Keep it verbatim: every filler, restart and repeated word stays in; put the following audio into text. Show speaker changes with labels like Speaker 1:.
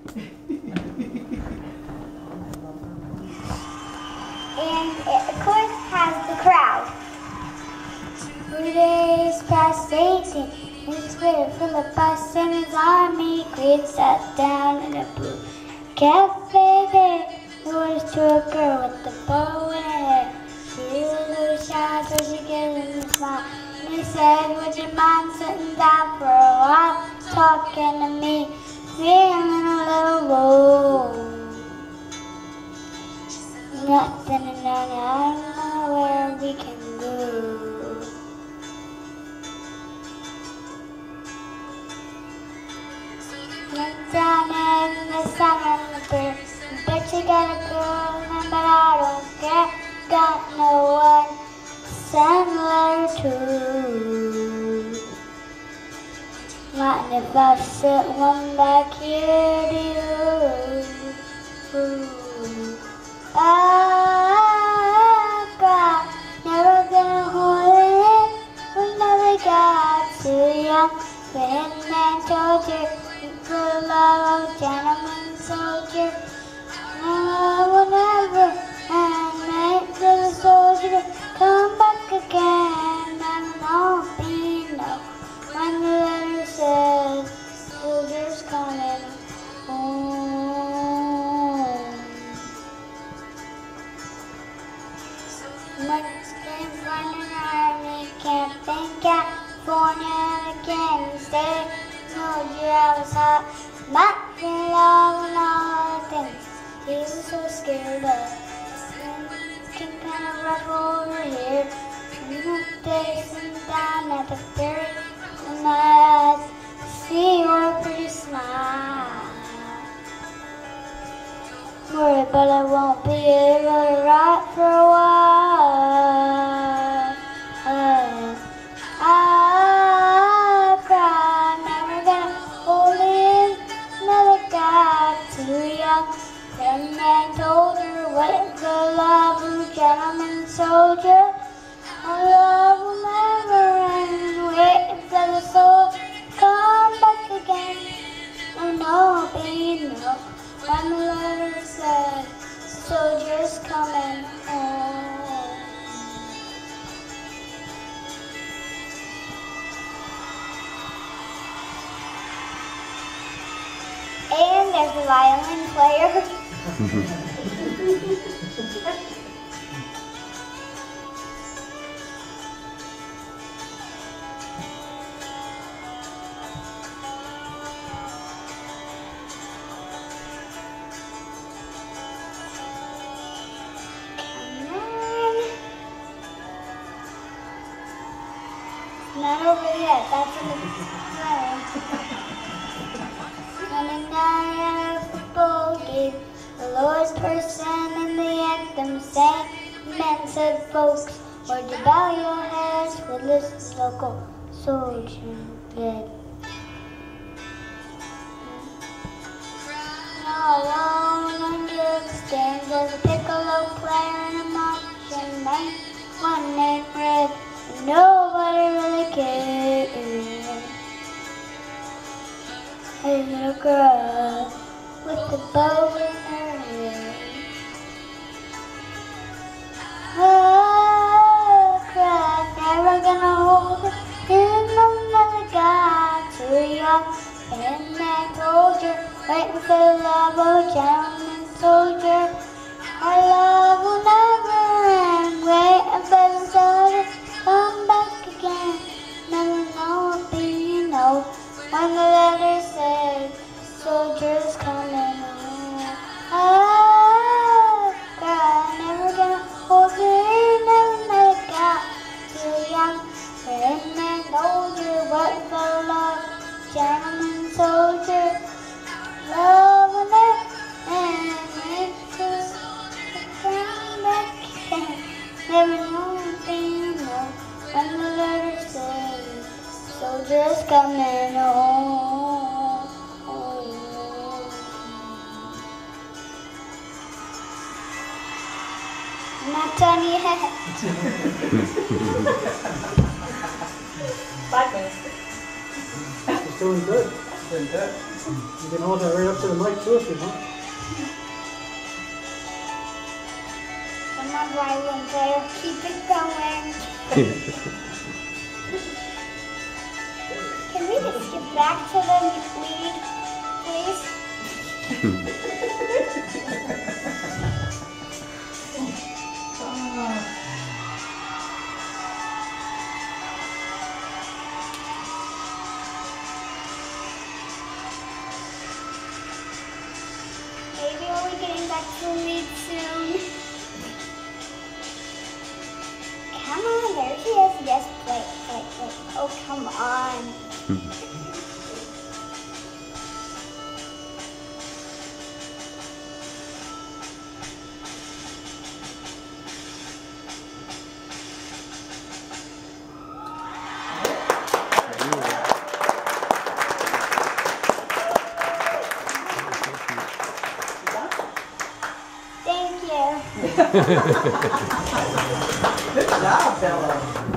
Speaker 1: And it, of course, has the crowd. Two days past eighteen, he's waiting for the bus and his army queen sat down in a blue cafe there. He was to a girl with the bow in her hair. She was a little shy, so she gave him a smile. And he said, would you mind sitting down for a while, talking to me, feeling a little low? Nothing and nothing, I don't know where we can go. Went down in the sun on the beer. Bet you got a girl, but I don't care. Got no one to send a letter to. Mind if I sit one back here to you? I cried, never gonna hold it in. We never got too young. When man told you, you could love a gentleman soldier. No, whatever, and make the soldier come back again. And I'll be no, when the letter says, soldiers coming home. Months came running around me, camped in California again. Stay, told you I was hot, not in love and all the things he was so scared of. Looking kind of rough over here. And one day, sitting down at the ferry, in my eyes, see your pretty smile. Worry, but I won't be able to ride for a while. I, I cried, never gonna hold it, never got too young. Then I told her, what the love of a gentleman soldier. Our love will never end, waiting for the soul to come back again. Oh no, baby, no. When the letter said, soldiers coming home. And there's the violin player. Not over yet, that's in the front. Running down a football game, the lowest person in the anthem sang. Men said, folks, would you bow your heads for this local soldier dead? All alone under the stands was a piccolo player and a marching band. One named Red. Nobody really cared. A little girl with the bow in her hair. Oh, cried, never gonna hold it in, never got too young. And that soldier waiting for the love of a gentleman soldier. Our love will never end, waiting for the soldier. Come back again, never know what be you know. When the letter said, soldiers coming home. Ah, God, never gonna hold it in, never, never got too young. And then soldier, what for love, gentleman soldier. Love will never end, wait till come back again. Never know what be you know. When the letter says, soldiers coming home. I'm not done yet.
Speaker 2: Five minutes.
Speaker 3: It's doing good.
Speaker 2: You can hold that right up to the mic too if you want.
Speaker 1: I'm not violent there. Keep it going. Can we just get back to the lead, please? Maybe we'll be getting back to the lead soon. Come on, there she is. Yes, play, play, play. Oh, come on. Thank you.
Speaker 3: Good job, Bella.